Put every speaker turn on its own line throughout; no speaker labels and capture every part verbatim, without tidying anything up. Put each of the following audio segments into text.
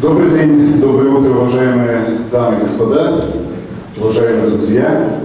Добрый день, доброе утро, уважаемые дамы и господа, уважаемые друзья.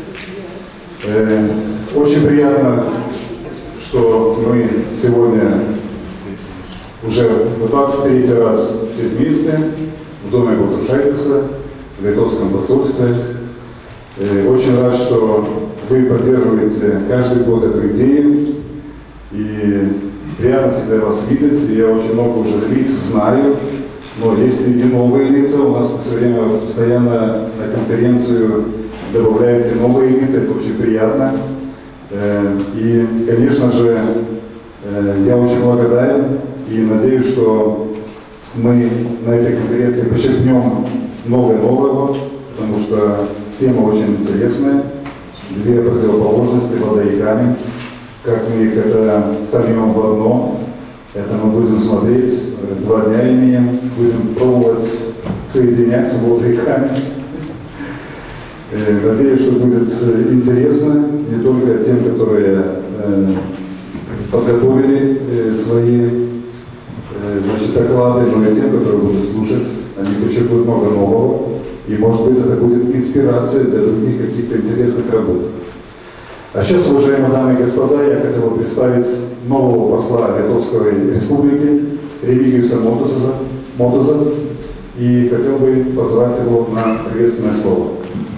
Э, очень приятно, что мы сегодня уже в двадцать третий раз все вместе в доме Балтрушайтиса, в Литовском посольстве. Э, очень рад, что вы поддерживаете каждый год эту идею. И приятно всегда вас видеть. Я очень много уже лиц знаю. Но есть и новые лица, у нас все время постоянно на конференцию добавляются новые лица, это очень приятно. И, конечно же, я очень благодарен и надеюсь, что мы на этой конференции почерпнем многое нового, потому что тема очень интересная. Две противоположности, вода и камень. Как мы их это сольем в одно. Это мы будем смотреть, два дня имеем, будем пробовать соединять воду и камень. Надеюсь, что будет интересно не только тем, которые подготовили свои значит, доклады, но и тем, которые будут слушать. Они почерпнут много нового. И, может быть, это будет инспирация для других каких-то интересных работ. А сейчас, уважаемые дамы и господа, я хотел бы представить нового посла Литовской Республики Ремигиуса Мотузас и хотел бы позвать его на приветственное слово.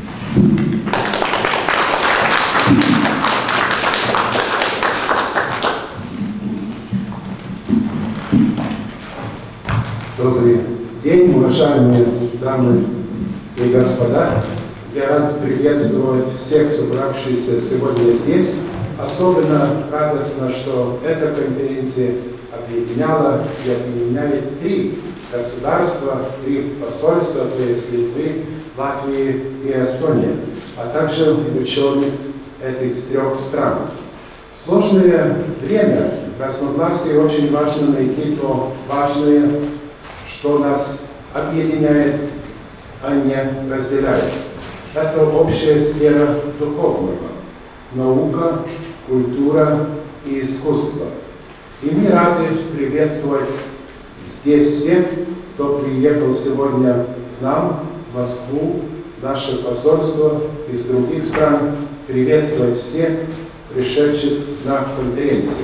Добрый день, уважаемые дамы и господа. Я рад приветствовать всех собравшихся сегодня здесь. Особенно радостно, что эта конференция объединяла и объединяет три государства, три посольства, то есть Литвы, Латвии и Эстонии, а также ученых этих трех стран. В сложное время в разногласии очень важно найти то важное, что нас объединяет, а не разделяет. Это общая сфера духовного, наука, культура и искусство. И мы рады приветствовать здесь всех, кто приехал сегодня к нам, в Москву, наше посольство из других стран, приветствовать всех пришедших на конференцию.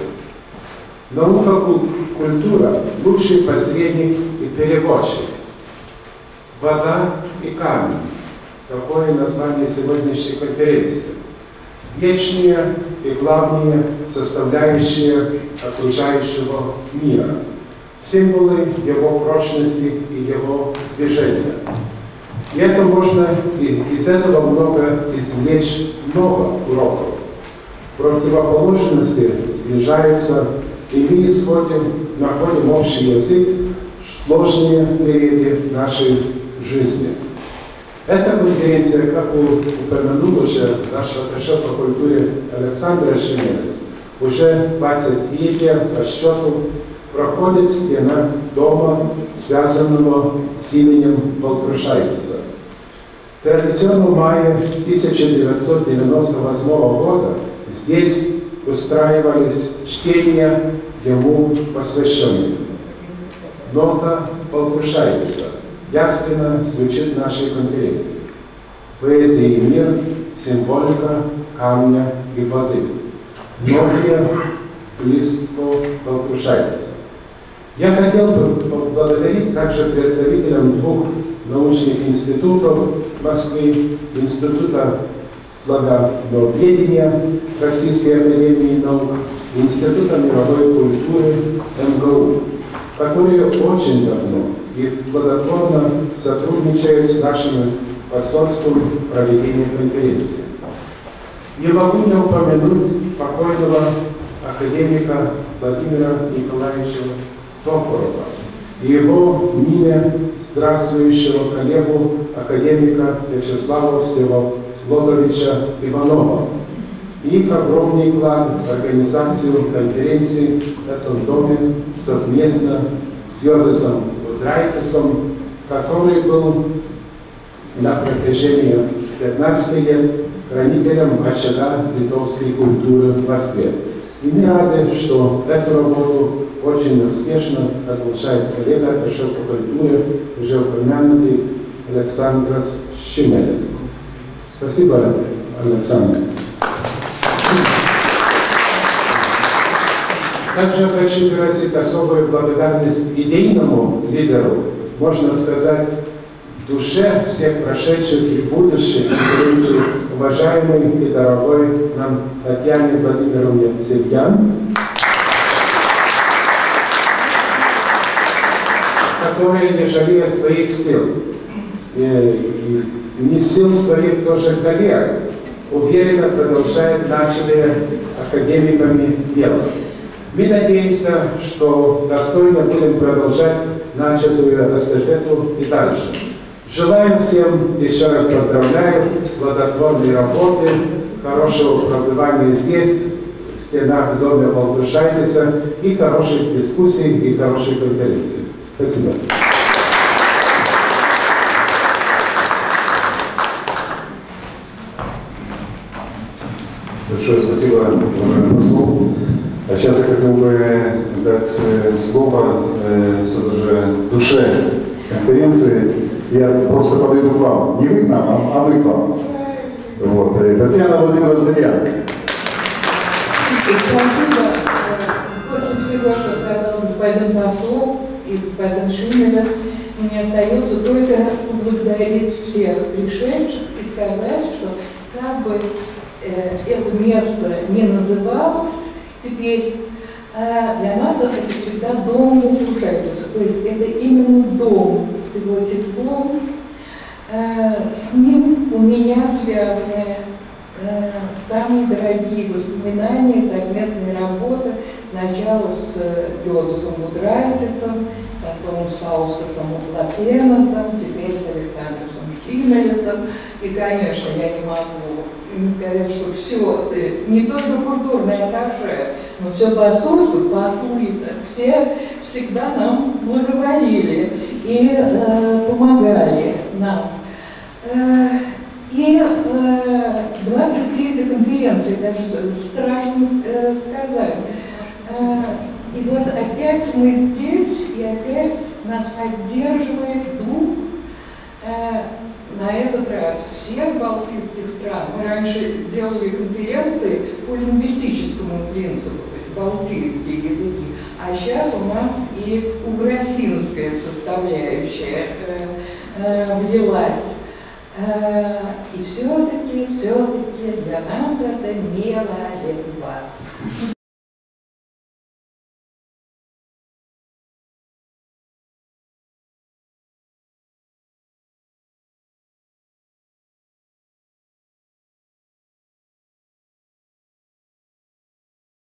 Наука, культура – лучший посредник и переводчик. Вода и камень. Такое название сегодняшней конференции. Вечные и главные составляющие окружающего мира. Символы его прочности и его движения. И это можно, из этого много извлечь много уроков. Противоположности сближаются, и мы исходим, находим общий язык в сложные периоды нашей жизни. Эта конференция, как упомянул уже наш атташе по культуре Александр Шемелес, уже двадцать третья по счету проходит в стенах дома, связанного с именем Балтрушайтиса. Традиционно в мае тысяча девятьсот девяносто восьмого года здесь устраивались чтения ему посвященных. Нота Балтрушайтиса явственно звучит в нашей конференции. Поэзия и мир, символика камня и воды. Многие близко Балтрушайтиса. Я хотел бы поблагодарить также представителям двух научных институтов Москвы, Института славяноведения Российской академии наук, Института мировой культуры эм гэ у, которые очень давно и плодотворно сотрудничают с нашим посольством в проведении конференции. Не могу не упомянуть покойного академика Владимира Николаевича Токорова и его ныне здравствующего коллегу академика Вячеслава Всеволодовича Иванова. Их огромный вклад в организацию конференции в этом доме совместно с Йозефом Будрайтисом, который был на протяжении пятнадцати лет хранителем очага литовской культуры в Москве. И мы рады, что эту работу очень успешно продолжает коллега Ташелка культуры, уже упомянутый Александрос Щемелес. Спасибо, Александр. Также хочу выразить особую благодарность идейному лидеру, можно сказать, душе всех прошедших и будущих конференций, уважаемой и дорогой нам Татьяне Владимировне Севьян, которая, не жалея своих сил, и, и не сил своих тоже коллег, уверенно продолжает начатое академиками дело. Мы надеемся, что достойно будем продолжать начатую эстафету и дальше. Желаем всем, еще раз поздравляю, плодотворной работы, хорошего пребывания здесь, в стенах дома Балтрушайтиса, и хороших дискуссий, и хороших конференций. Спасибо.
Большое спасибо, уважаемый послу. А сейчас я хотел бы дать слово э, все же душе конференции. Я просто подойду к вам. Не вы к нам, а, а вы к вам. Вот. Татьяна Владимировна Севьян.
Спасибо. После всего, что сказал господин посол и господин Шимелес, мне остается только поблагодарить всех пришедших и сказать, что как бы э, это место не называлось, теперь э, для нас это всегда дом Балтрушайтиса. То есть это именно дом с его теплом. Э, с ним у меня связаны э, самые дорогие воспоминания совместной работы. Сначала с Йозефом Будрайтисом, потом с Фаустусом Лапеносом, теперь с Александром Шимелесом. И, конечно, я не могу сказать, что все, не только культурное атташе, но все посольство, послы, все всегда нам благоволили и э, помогали нам. Э, и э, двадцать третья конференция, даже страшно э, сказать. Э, и вот опять мы здесь, и опять нас поддерживает дух э, на этот раз всех балтийских стран. Мы раньше делали конференции по лингвистическому принципу, то есть балтийские языки, а сейчас у нас и угрофинская составляющая э, э, влилась. Э, и все-таки, все-таки для нас это мило легко.